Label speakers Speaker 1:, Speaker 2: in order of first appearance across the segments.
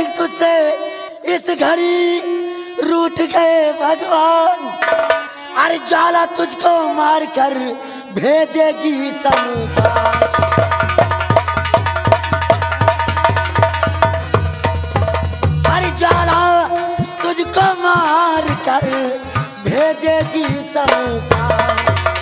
Speaker 1: सिंह तुझसे इस घड़ी रूठ गए भगवान। अरे ज्वाला तुझको मार कर भेजेगी शमशान। अरे ज्वाला तुझको मार कर भेजेगी शमशान।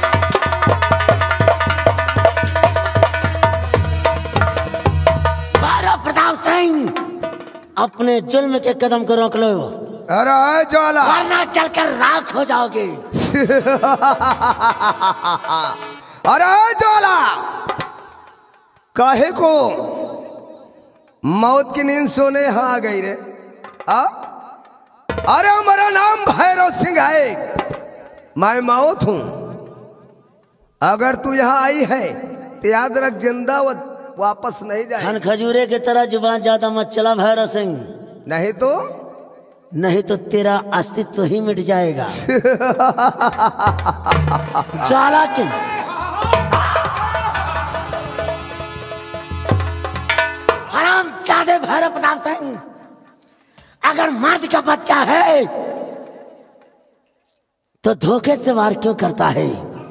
Speaker 1: प्रताप सिंह अपने जुल्म के कदम को रोक लो।
Speaker 2: अरे ज्वाला,
Speaker 1: वरना चलकर राख हो जाओगे।
Speaker 2: अरे ज्वाला, काहे को मौत की नींद सोने यहाँ आ गई रे? अरे हमारा नाम भैरव सिंह है, मैं मौत हूं। अगर तू यहाँ आई है तो याद रख, जिंदा वापस नहीं जाए।
Speaker 1: खन खजूरे की तरह जुबान ज्यादा मत चला भैरव सिंह, नहीं तो तेरा अस्तित्व ही मिट जाएगा। ज्वाला के हरामजादे भैरव प्रताप सिंह, अगर मर्द का बच्चा है तो धोखे से वार क्यों करता है?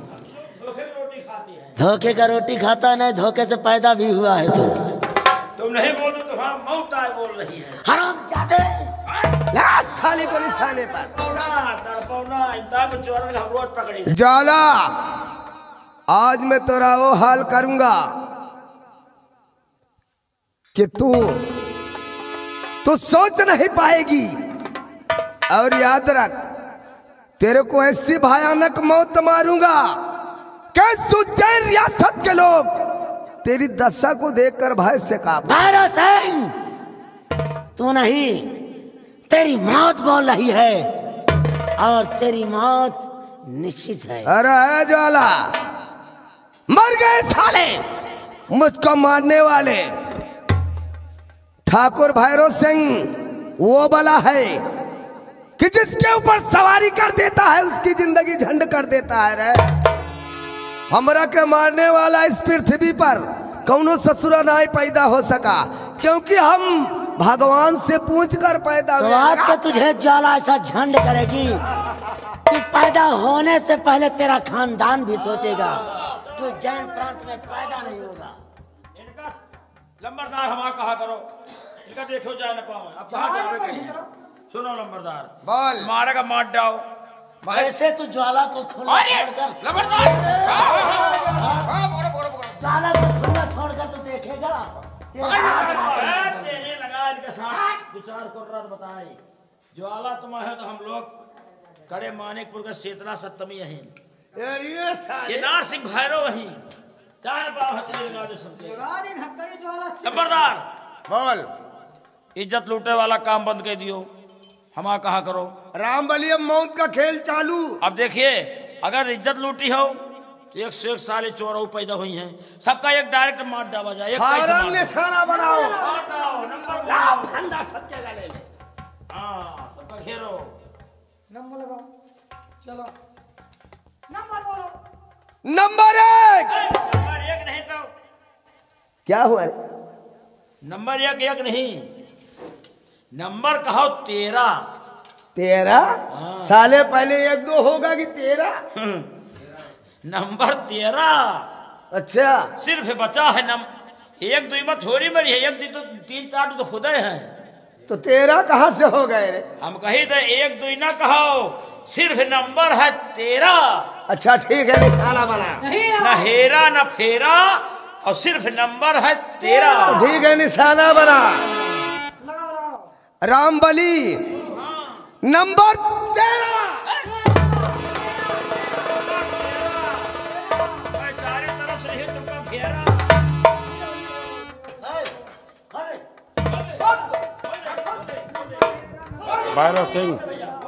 Speaker 1: धोखे का रोटी खाता नहीं, धोखे से पैदा भी हुआ है।
Speaker 3: तुम नहीं बोलो तो हाँ मौत आए बोल रही है।
Speaker 1: हरामजादे
Speaker 2: साली को निशाने पर
Speaker 3: पकड़ी।
Speaker 2: ज्वाला, आज मैं तेरा वो हाल करूंगा कि तू सोच नहीं पाएगी। और याद रख, तेरे को ऐसी भयानक मौत मारूंगा कि सुजैन रियासत के लोग तेरी दशा को देखकर भय से कांप।
Speaker 1: भैरव सिंह, तू नहीं, तेरी मौत बोल रही है और तेरी मौत निश्चित है।
Speaker 2: अरे ज्वाला, मर गए साले मुझको मारने वाले। ठाकुर भैरव सिंह वो बला है कि जिसके ऊपर सवारी कर देता है उसकी जिंदगी झंड कर देता है रे। हमरा के मारने वाला इस पृथ्वी पर कौनो ससुरा नहीं पैदा हो सका, क्योंकि हम भगवान से पूछ कर पैदा हुए।
Speaker 1: तो आज तो तुझे ज्वाला ऐसा झंड करेगी कि पैदा होने से पहले तेरा खानदान भी सोचेगा कि जैन प्रांत में पैदा नहीं होगा।
Speaker 3: इनका लंबरदार हमारा कहा करो, इनका देखो जाए न पाओ। अब कहाँ जावे कहीं? सुनो लंबरदार,
Speaker 2: बोल।
Speaker 3: मारेगा मार डाओ।
Speaker 1: ऐसे तू ज्वाला को खुला छोड़कर, ज्वाला को खुला छोड़कर तू देखेगा
Speaker 3: तेरे लगा इनके साथ विचार कर रहा बताए। ज्वाला तुम है तो हम लोग कड़े मानिकपुर का सेतरा सप्तमी है। ये नार सिंह भैरव वही चार पाव हथेली लगा दे सबके। लंबरदार
Speaker 2: बोल।
Speaker 3: इज्जत लूटे वाला काम बंद कर दियो, हमारा कहा करो।
Speaker 2: राम बलिया मौत का खेल चालू। अब
Speaker 3: देखिए, अगर इज्जत लूटी हो तो 101 साले चोरों पैदा हुई हैं, सबका एक डायरेक्ट मार डाला जाए। एक
Speaker 2: निशाना बनाओ,
Speaker 3: फंदा सब जगह ले ले। हाँ, सबका घेरो,
Speaker 4: नंबर लगाओ, चलो नंबर बोलो।
Speaker 2: नंबर 1।
Speaker 3: नंबर 1 नहीं तो
Speaker 2: क्या हुआ?
Speaker 3: नंबर 1 नहीं, नंबर कहो 13।
Speaker 2: 13? साले पहले 1 2 होगा कि 13?
Speaker 3: नंबर 13।
Speaker 2: अच्छा,
Speaker 3: सिर्फ बचा है 1 2 मत थोड़ी मरी है, 1 2 तो 3 4 तो खुदे हैं।
Speaker 2: तो 13 कहाँ से हो गए रे?
Speaker 3: हम कही थे 1 2 ना कहो, सिर्फ नंबर है 13।
Speaker 2: अच्छा ठीक है, निशाना बना।
Speaker 3: न हेरा न फेरा और सिर्फ नंबर है 13।
Speaker 2: तो ठीक है, निशाना बना। राम बली नंबर 13।
Speaker 3: चारों तरफ से ही तुमको घेरा।
Speaker 5: भैरव सिंह,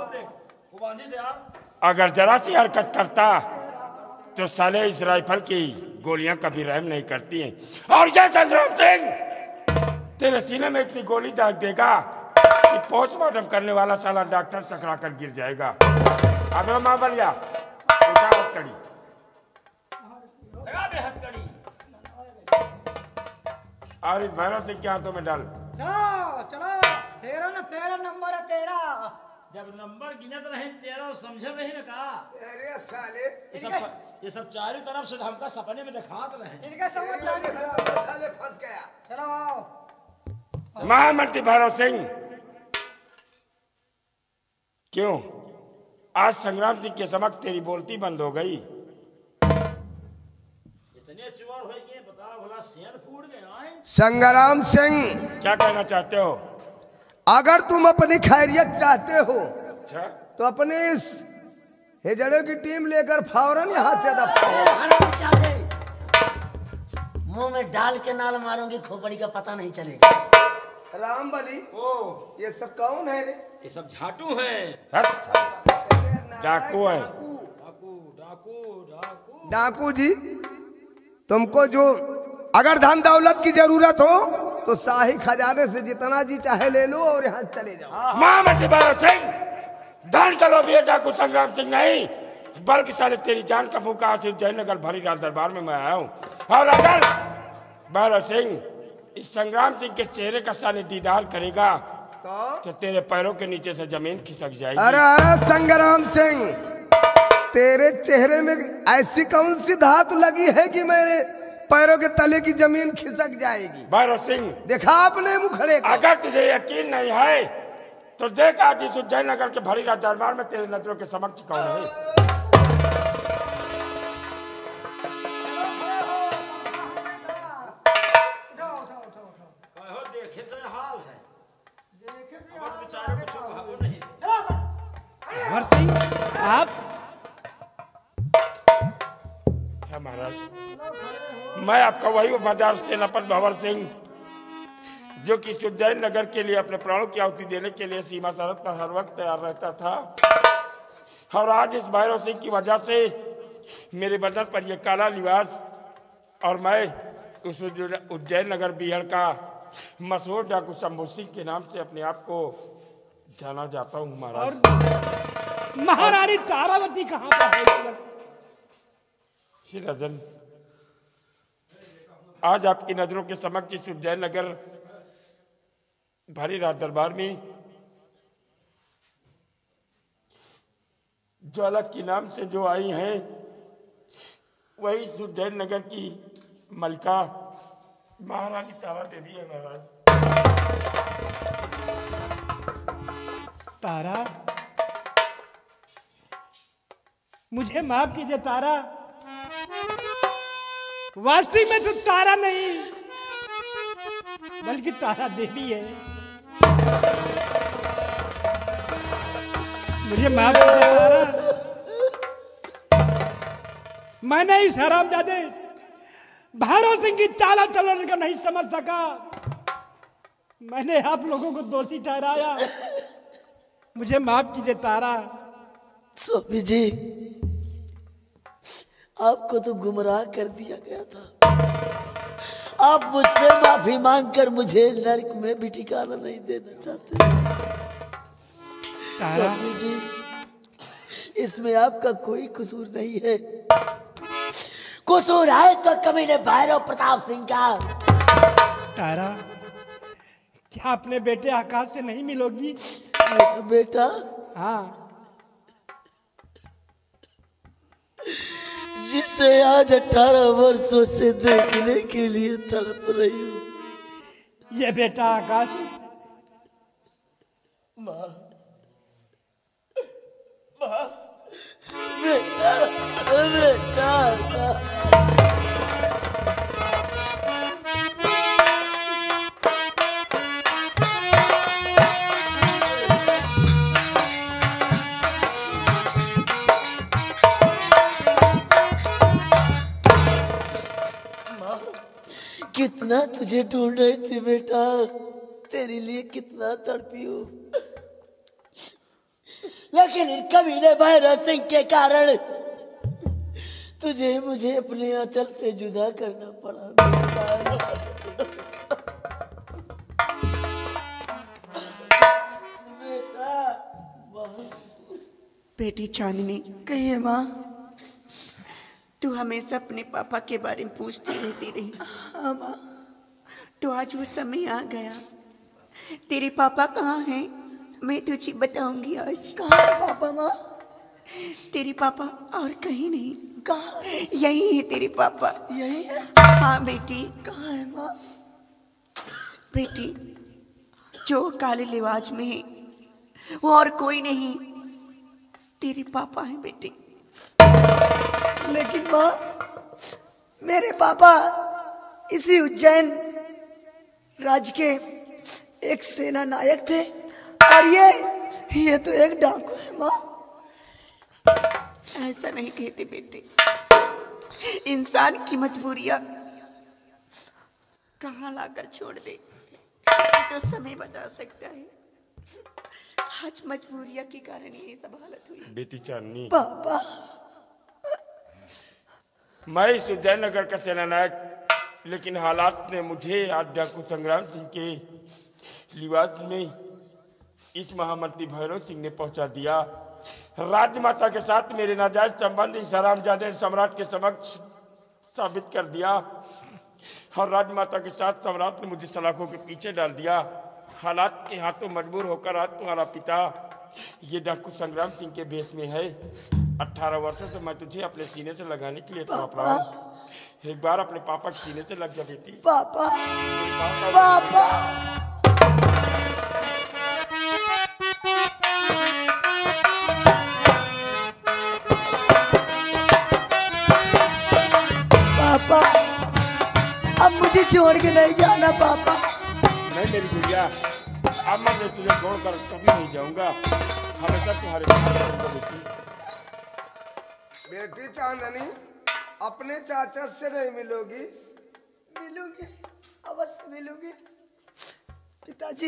Speaker 5: अगर जरा सी हरकत करता तो साले इस राइफल की गोलियां कभी रहम नहीं करती हैं। और ये संग्राम सिंह तेरे सीने में इतनी गोली दाग देगा कि पोस्टमार्टम करने वाला साला डॉक्टर टकरा कर गिर जाएगा। अगला माँ बलिया, उठा हथकड़ी,
Speaker 3: लगा दे हथकड़ी।
Speaker 5: और इस भैरव सिंह के हाथों में डाल।
Speaker 4: चलो चलो। तेरा ना फेरा नंबर है तेरा।
Speaker 3: जब नंबर गिनत रहे 13 समझे नहीं ना का।
Speaker 2: अरे साले
Speaker 3: ये सब चारों तरफ से हमका सपने में दिखात रहे।
Speaker 4: इनका समझ जाने
Speaker 2: साले फंस गया।
Speaker 4: चलो आओ।
Speaker 5: महामंत्री भैरव सिंह, क्यों आज संग्राम सिंह के समक्ष तेरी बोलती बंद हो गई?
Speaker 3: इतने चोर हो गए, बताओ भला शेर फूट गए आए।
Speaker 2: संग्राम सिंह,
Speaker 5: क्या कहना चाहते हो?
Speaker 2: अगर तुम अपनी खैरियत चाहते हो
Speaker 5: अच्छा,
Speaker 2: तो अपने इस हिजड़े की टीम लेकर फौरन यहाँ से दफा।
Speaker 1: हरामजादे, मुंह में डाल के नाल मारूंगी, खोपड़ी का पता नहीं चलेगा।
Speaker 2: राम बली,
Speaker 3: ओ
Speaker 2: ये सब कौन है रे?
Speaker 3: ये सब झाटू हैं।
Speaker 5: डाकू है।
Speaker 3: डाकू डाकू डाकू।
Speaker 2: डाकू जी, तुमको जो अगर धन दौलत की जरूरत हो तो शाही खजाने से जितना जी चाहे ले लो और यहाँ चले जाओ।
Speaker 5: महामंत्री भैरव सिंह, धन का लोभी है डाकू संग्राम सिंह नहीं, बल्कि साले तेरी जान का भूखा आसिफ जयनगर भरी रात दरबार में मैं आया हूँ। और अगर भैरव सिंह इस संग्राम सिंह के चेहरे का साले दीदार करेगा तो तेरे पैरों के नीचे से जमीन खिसक जाएगी।
Speaker 2: अरे संग्राम सिंह, तेरे चेहरे में ऐसी कौन सी धातु लगी है कि मेरे पैरों के तले की जमीन खिसक जाएगी?
Speaker 5: भैरव सिंह,
Speaker 2: देखा आपने मुखड़े को?
Speaker 5: अगर तुझे यकीन नहीं है तो देख आज इस उज्जैननगर के भरी रात दरबार में तेरे नजरों के समक्ष कौन है।
Speaker 3: कहो देखे तो हाल है। अब बेचारे को कुछ कहो नहीं।
Speaker 6: भंवर सिंह आप?
Speaker 5: है महाराज, मैं आपका वही वफादार सेनापति भंवर सिंह जो कि उज्जैन नगर के लिए अपने प्राणों की आहुति देने के लिए सीमा सरहद पर हर वक्त तैयार रहता था। और आज इस भैरव सिंह की वजह से मेरे बदन पर यह काला लिबास और मैं उस उज्जैन नगर बिहड़ का मशहूर डाकू शंभू सिंह के नाम से अपने आप को जाना जाता हूँ महाराज।
Speaker 6: महारानी तारावती कहाँ पर है?
Speaker 5: ही राजन, आज आपकी नजरों के समक्ष इस उज्जैन नगर भरी रात दरबार में ज्वाला के नाम से जो आई हैं वही इस उज्जैन नगर की मलिका महारानी तारा देवी है महाराज।
Speaker 6: तारा, मुझे माफ कीजिए तारा, वास्तव में तो तारा नहीं बल्कि तारा देवी है। मुझे माफ कीजिए तारा, मैंने इस हरामजादे भैरव सिंह की चाला चलन का नहीं समझ सका। मैंने आप लोगों को दोषी ठहराया, मुझे माफ कीजिए तारा।
Speaker 1: स्वामी जी, आपको तो गुमराह कर दिया गया था। आप मुझसे माफी मांगकर मुझे नरक में भी ठिकाना नहीं देना चाहते। स्वामी जी, इसमें आपका कोई कसूर नहीं है। कसूर है तो कमीने भैरव प्रताप सिंह का।
Speaker 6: तारा, क्या अपने बेटे आकाश से नहीं मिलोगी?
Speaker 1: बेटा?
Speaker 6: हाँ,
Speaker 1: जिसे आज 18 वर्षों से देखने के लिए तड़प रही हूँ।
Speaker 6: ये बेटा आकाश।
Speaker 1: माँ, माँ, बेटा, बेटा, कितना तुझे ढूंढ रही थी बेटा, तेरे लिए कितना तड़पी हूँ, लेकिन इन कमीने भैरव सिंह के कारण तुझे मुझे अपने आंचल से जुदा करना पड़ा। बेटा,
Speaker 7: बेटी चांदनी,
Speaker 1: कहिए माँ।
Speaker 7: तू हमेशा अपने पापा के बारे में पूछती रहती रही।
Speaker 1: हाँ माँ।
Speaker 7: तो आज वो समय आ गया तेरे पापा कहाँ हैं? मैं तुझे बताऊंगी आज।
Speaker 1: कहाँ है पापा माँ?
Speaker 7: तेरे पापा और कहीं नहीं।
Speaker 1: कहाँ है?
Speaker 7: यही है तेरे पापा।
Speaker 1: यही है?
Speaker 7: हाँ बेटी।
Speaker 1: कहाँ है माँ?
Speaker 7: बेटी, जो काले लिबास में है वो और कोई नहीं, तेरे पापा हैं बेटी।
Speaker 1: लेकिन माँ, मेरे पापा इसी उज्जैन राज्य के एक सेना नायक थे, और ये तो एक डाकू है माँ।
Speaker 7: ऐसा नहीं कहते बेटे, इंसान की मजबूरियां कहाँ लाकर छोड़ दे ये तो समय बता सकता है। आज मजबूरियां के कारण ये सब हालत हुई।
Speaker 5: बेटी चांदनी,
Speaker 1: पापा,
Speaker 5: मैं इस उज्जैन नगर का सेनानायक, लेकिन हालात ने मुझे आज डाकू संग्राम सिंह के लिबास में इस महामंत्री भैरव सिंह ने पहुंचा दिया। राजमाता के साथ मेरे नाजायज संबंध इस हरामजादे सम्राट के समक्ष साबित कर दिया, और राजमाता के साथ सम्राट ने मुझे सलाखों के पीछे डाल दिया। हालात के हाथों मजबूर होकर आज तुम्हारा पिता ये डाकू संग्राम सिंह के भेष में है। 18 वर्षों से मैं तुझे अपने सीने से लगाने के लिए तड़प रहा हूं। एक बार अपने पापा के सीने से लग जा बेटी।
Speaker 1: पापा, पापा। पापा, अब मुझे छोड़ के नहीं जाना पापा।
Speaker 5: नहीं मेरी गुड़िया, अब मैं तुझे छोड़कर कभी नहीं जाऊंगा, हमेशा तुम्हारे साथ रहूंगा बेटी।
Speaker 2: बेटी चांदनी, अपने चाचा से नहीं मिलोगी?
Speaker 1: मिलूंगी, अवश्य मिलूंगी पिताजी।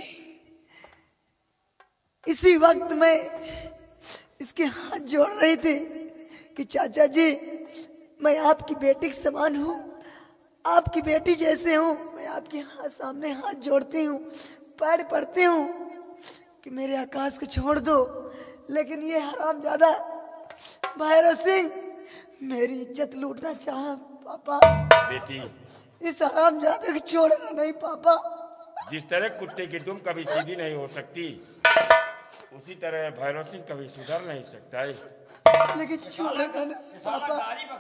Speaker 1: इसी वक्त मैं इसके हाथ जोड़ रही थी कि चाचा जी, मैं आपकी बेटी के समान हूँ, आपकी बेटी जैसे हूँ। मैं आपके सामने हाथ जोड़ती हूँ, पैर पड़ती हूँ कि मेरे आकाश को छोड़ दो। लेकिन ये हरामजादा भैरव सिंह मेरी इज्जत लूटना चाहा पापा।
Speaker 5: बेटी,
Speaker 1: इस हरामजादे को छोड़ना नहीं पापा।
Speaker 5: जिस तरह कुत्ते की दुम कभी सीधी नहीं हो सकती, उसी तरह भैरव सिंह कभी सुधर नहीं सकता है।
Speaker 1: लेकिन छोड़ना नहीं पापा।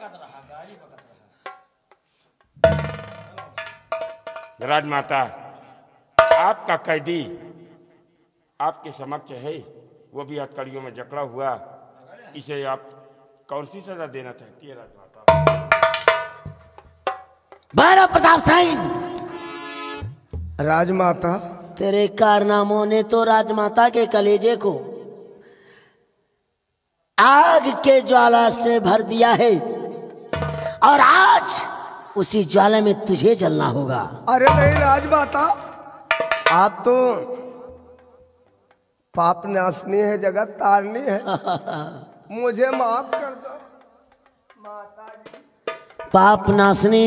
Speaker 5: राजमाता, आपका कैदी आपके समक्ष है, वो भी हथकड़ियों में जकड़ा हुआ। इसे आप कौन सी सजा देना चाहती है राजमाता?
Speaker 1: भैरव प्रताप सिंह,
Speaker 2: राजमाता,
Speaker 1: तेरे कारनामों ने तो राजमाता के कलेजे को आग के ज्वाला से भर दिया है, और आज उसी ज्वाला में तुझे जलना होगा।
Speaker 2: अरे नहीं राजमाता, आप तो पाप नाशनी है, जगत तारनी है, मुझे माफ कर दो माता जी।
Speaker 1: पाप नाशनी,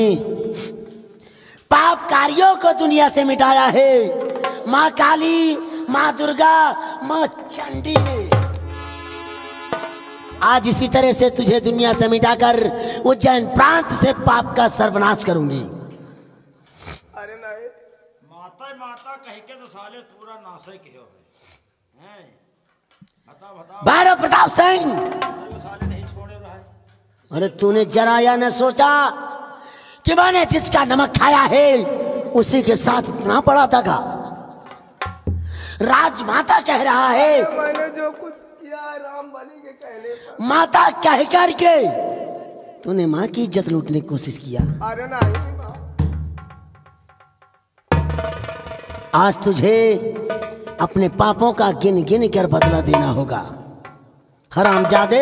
Speaker 1: पाप कार्यों को दुनिया से मिटाया है माँ काली, माँ दुर्गा, माँ चंडी ने। आज इसी तरह से तुझे दुनिया से मिटाकर उज्जैन प्रांत से पाप का सर्वनाश करूंगी।
Speaker 2: अरे नहीं,
Speaker 3: माता माता कह के तो साले पूरा नाशे के हो हैं। बता बता
Speaker 1: भैरव प्रताप सिंह,
Speaker 3: वो साले नहीं छोड़े रहा है।
Speaker 1: अरे तूने जरा यह न सोचा कि मैंने जिसका नमक खाया है उसी के साथ इतना बड़ा दगा। राजमाता कह रहा है,
Speaker 2: मैंने जो कुछ किया है राम बलि के कहने पर।
Speaker 1: माता कह करके तूने माँ की इज्जत लूटने की कोशिश किया।
Speaker 2: अरे नहीं माँ,
Speaker 1: आज तुझे अपने पापों का गिन गिन कर बदला देना होगा। हरामजादे,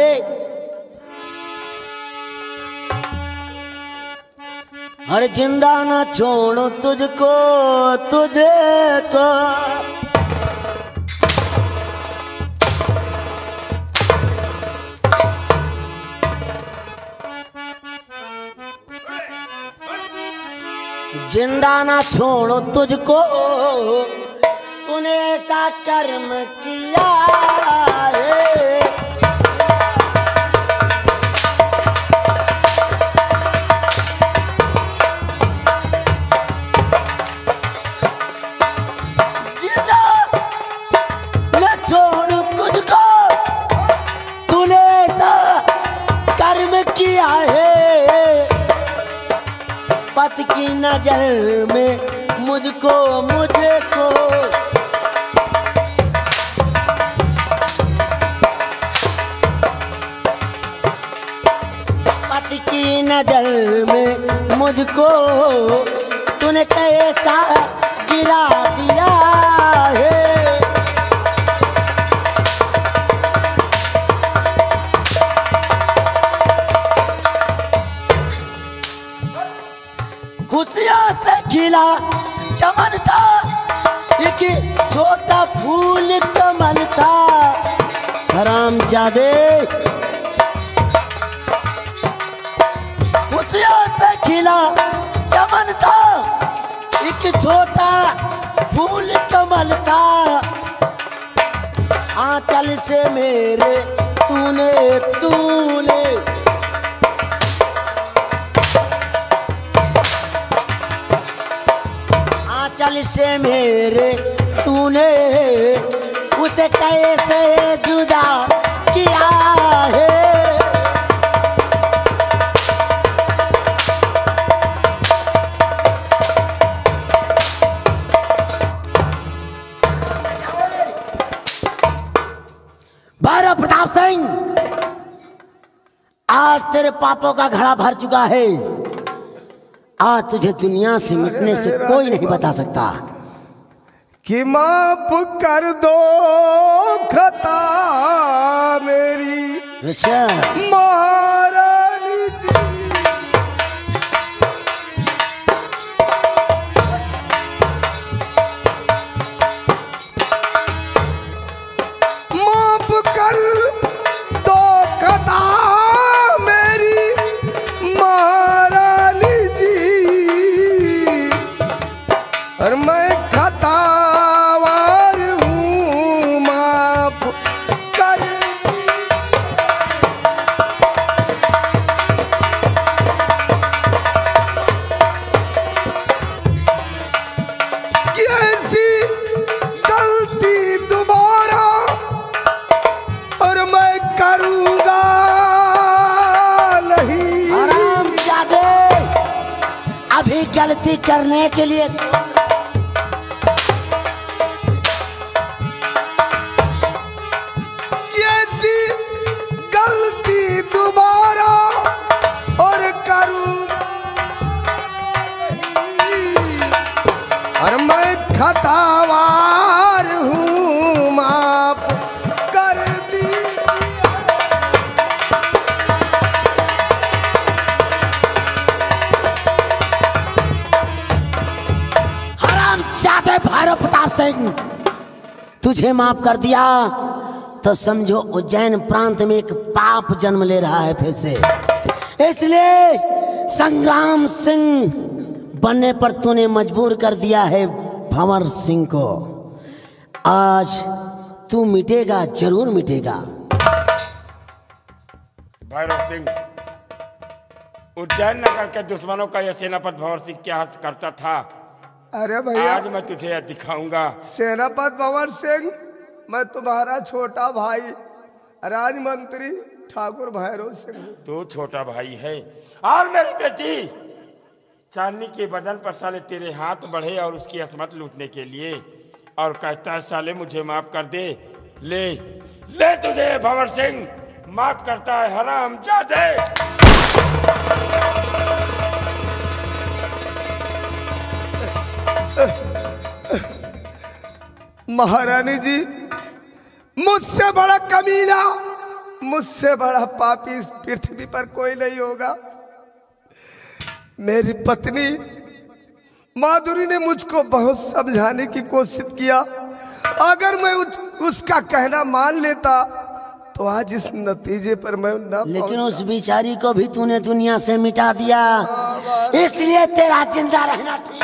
Speaker 1: हर जिंदा ना छोड़ो तुझको, तुझे को जिंदा ना छोड़ो तुझको, तूने ऐसा कर्म किया है। जिंदा
Speaker 8: पति की नजर में मुझको पति की नजर में मुझको तूने कैसा गिरा दिया है। खुशियों से खिला चमन था, एक छोटा फूल कमल था। हरामजादे खुशियों से खिला चमन था, एक छोटा फूल कमल था। आंचल से मेरे तूने आंचल से मेरे तूने उसे कैसे जुदा किया है। भैरव प्रताप सिंह, आज तेरे पापों का घड़ा भर चुका है। आज तुझे दुनिया से मिटने से कोई नहीं बता सकता।
Speaker 2: कि माफ कर दो खता मेरी
Speaker 8: अच्छा
Speaker 2: महारानी जी। माफ कर दो खता मेरी महारानी जी, और मैं खतावार हूँ, माफ कर। ऐसी गलती दोबारा और मैं करूँगा नहीं।
Speaker 8: हरामजादे, अभी गलती करने के लिए
Speaker 2: ऐसी गलती दोबारा और करूँगा नहीं, और मैं खतावार हूँ, माफ कर दी।
Speaker 8: हरामजादे भैरव प्रताप सिंह, तुझे माफ कर दिया तो समझो उज्जैन प्रांत में एक पाप जन्म ले रहा है फिर से। इसलिए संग्राम सिंह बनने पर तूने मजबूर कर दिया है भंवर सिंह को। आज तू मिटेगा, जरूर मिटेगा।
Speaker 5: भैरव सिंह, उज्जैन नगर के दुश्मनों का यह सेनापति भंवर सिंह क्या करता था,
Speaker 2: अरे भैया,
Speaker 5: आज मैं तुझे दिखाऊंगा।
Speaker 2: सेनापति भंवर सिंह, मैं तुम्हारा छोटा भाई राजमंत्री ठाकुर भैरव सिंह।
Speaker 5: तू छोटा भाई है और मेरी बेटी चांदनी के बदन पर साले तेरे हाथ बढ़े और उसकी असमत लूटने के लिए, और कहता है साले मुझे माफ कर दे। ले ले तुझे भंवर सिंह माफ करता है, हरामजादे।
Speaker 2: महारानी जी, मुझसे बड़ा कमीना, मुझसे बड़ा पापी इस पृथ्वी पर कोई नहीं होगा। मेरी पत्नी माधुरी ने मुझको बहुत समझाने की कोशिश किया। अगर मैं उसका कहना मान लेता तो आज इस नतीजे पर मैं न
Speaker 8: लेकिन उस बिचारी को भी तूने दुनिया से मिटा दिया, इसलिए तेरा जिंदा रहना ठीक।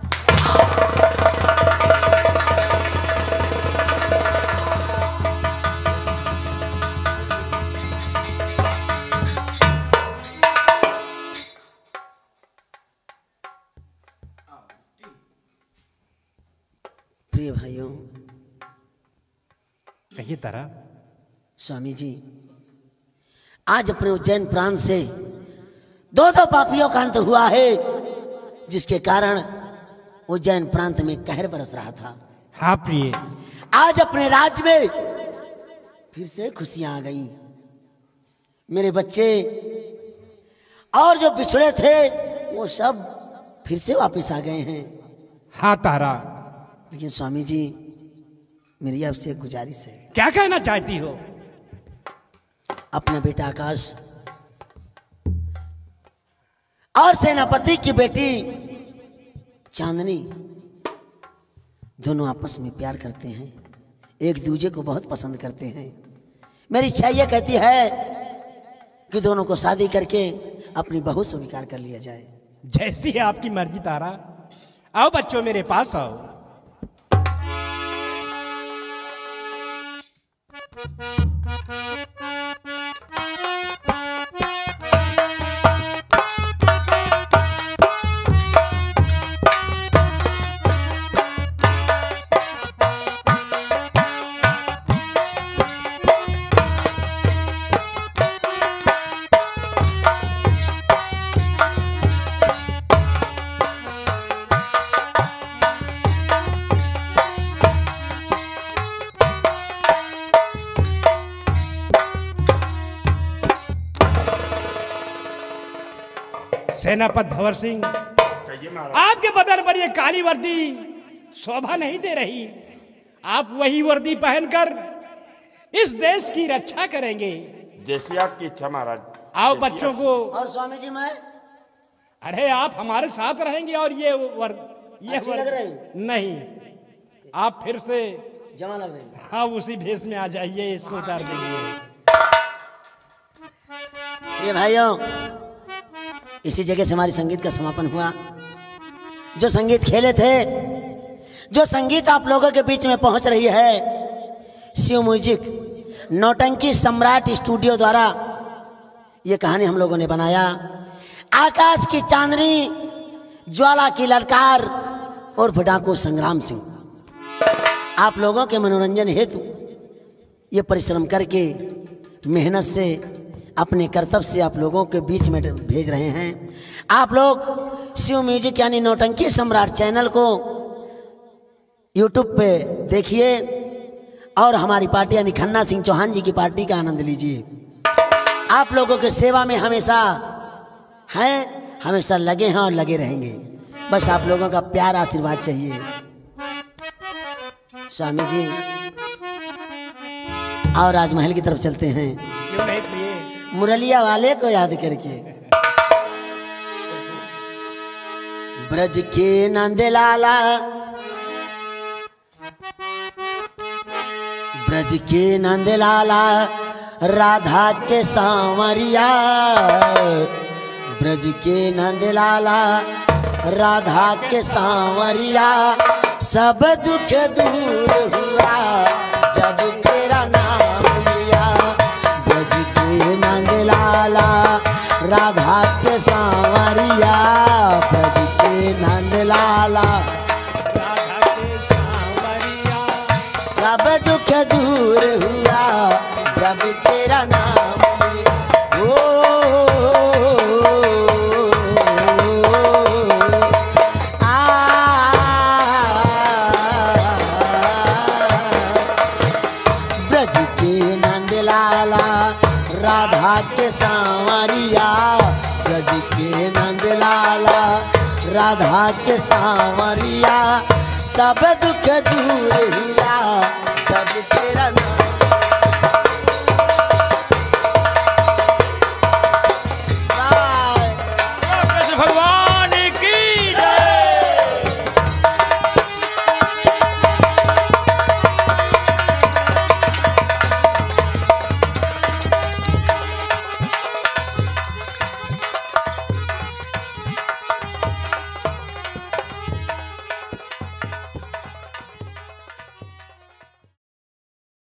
Speaker 8: प्रिय भाइयों,
Speaker 6: कहिए तारा।
Speaker 8: स्वामी जी, आज अपने उज्जैन प्रांत से दो पापियों का अंत हुआ है। जिसके कारण उज्जैन प्रांत में कहर बरस रहा था।
Speaker 6: हाँ प्रिय,
Speaker 8: आज अपने राज्य में फिर से खुशियां आ गई। मेरे बच्चे और जो बिछड़े थे वो सब फिर से वापस आ गए हैं।
Speaker 6: हाँ तारा,
Speaker 8: लेकिन स्वामी जी मेरी आपसे एक गुजारिश है।
Speaker 6: क्या कहना चाहती हो?
Speaker 8: अपना बेटा आकाश और सेनापति की बेटी चांदनी दोनों आपस में प्यार करते हैं, एक दूसरे को बहुत पसंद करते हैं। मेरी इच्छा यह कहती है कि दोनों को शादी करके अपनी बहू स्वीकार कर लिया जाए।
Speaker 6: जैसी है आपकी मर्जी तारा। आओ बच्चों मेरे पास आओ। सेनापति धवर सिंह, आपके बदन पर ये काली वर्दी शोभा नहीं दे रही। आप वही वर्दी पहनकर इस देश की रक्षा करेंगे।
Speaker 5: जैसी आपकी इच्छा महाराज।
Speaker 6: आओ बच्चों को।
Speaker 8: और स्वामी जी मैं?
Speaker 6: अरे आप हमारे साथ रहेंगे और ये
Speaker 8: अच्छी लग रही हूं?
Speaker 6: नहीं, आप फिर से
Speaker 8: जमा लग रही है।
Speaker 6: हाँ उसी भेष में आ जाइए, इसको उतार दीजिए।
Speaker 8: ये भाइयों, इसी जगह से हमारी संगीत का समापन हुआ। जो संगीत खेले थे, जो संगीत आप लोगों के बीच में पहुंच रही है, शिव म्यूजिक नौटंकी सम्राट स्टूडियो द्वारा ये कहानी हम लोगों ने बनाया। आकाश की चांदनी, ज्वाला की ललकार और डाकू संग्राम सिंह आप लोगों के मनोरंजन हेतु ये परिश्रम करके मेहनत से अपने कर्तव्य से आप लोगों के बीच में भेज रहे हैं। आप लोग शिव म्यूजिक यानी नौटंकी सम्राट चैनल को यूट्यूब पे देखिए और हमारी पार्टी यानी खन्ना सिंह चौहान जी की पार्टी का आनंद लीजिए। आप लोगों के सेवा में हमेशा हैं, हमेशा लगे हैं और लगे रहेंगे। बस आप लोगों का प्यार आशीर्वाद चाहिए। स्वामी जी और राजमहल की तरफ चलते हैं।
Speaker 6: क्यों नहीं प्रिय?
Speaker 8: मुरलिया वाले को याद करके। ब्रज के नंदलाला, ब्रज के नंदलाला राधा के सांवरिया, ब्रज के नंदलाला राधा के सांवरिया, सब दुख दूर हुआ जब तेरा नाम लिया। ब्रज के नंदलाला राधा के सांवरिया, ब्रज के नंदलाला
Speaker 6: राधा के सांवरिया,
Speaker 8: सब दुख दूर हुआ जब तेरा नाम लिया। ब्रज के नंदलाला राधा के सांवरिया, ब्रज के नंदलाला राधा के सांवरिया, सब दुख दूर हुआ जब तेरा नाम